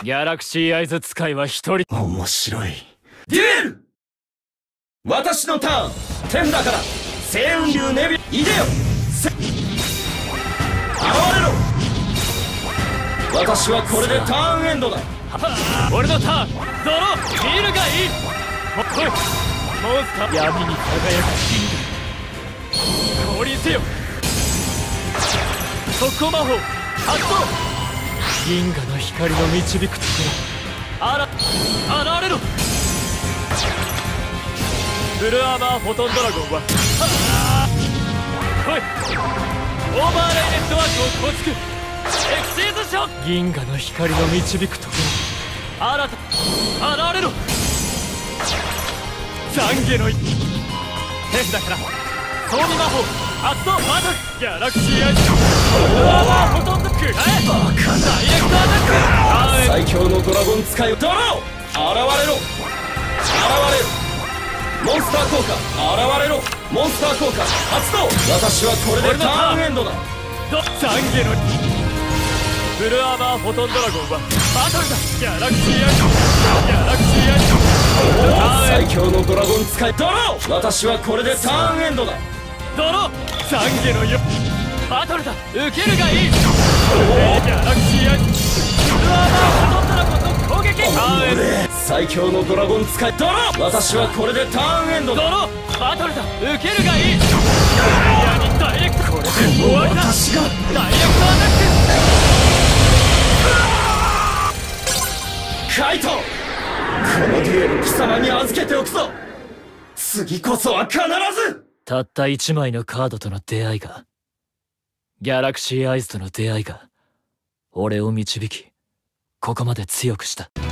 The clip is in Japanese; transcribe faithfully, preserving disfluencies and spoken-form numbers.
ギャラクシーアイズ使いは一人。 面白い。デュエル。私のターン天だから星雲流ネビいでよ。せ現れろ。私はこれでターンエンドだ。 俺のターンドロービールがいい。もっといモンスター闇に輝く銀河降臨せよ。特攻魔法発動。銀河の光の導くところあら現れろ。フルアーマーフォトンドラゴンは来い。オーバーレイネットワークを構築。エクシーズショット。銀河の光の導くところ新た現れろ。懺悔の天だから装備魔法発動バトル。ギャラクシーアイズフルアーマーフォトンドラゴンくらえ。バカなダイレクトアタック。 最強のドラゴン使いドロー現れろ。現れるモンスター効果現れろ。モンスター効果発動。私はこれでターンエンドだ。 懺悔のフルアーマーフォトンドラゴンはバトルだ。ギャラクシーアイズギャラクシーアイズ最強のドラゴン使いドロー。私はこれでターンエンドだ。 ドロー懺悔のよバトルだ。受けるがいい。ギャラクシーアイズフルアーマーフォトンドラゴンの攻撃。 最強のドラゴン使いドロー。私はこれでターンエンドだ。 ドローバトルだ。受けるがいい。クリアにダイレクト。これで終わりだ。 私がダイレクトアタック。 カイトこのデュエル貴様に預けておくぞ。次こそは必ず。 たった一枚のカードとの出会いがギャラクシーアイズとの出会いが俺を導きここまで強くした。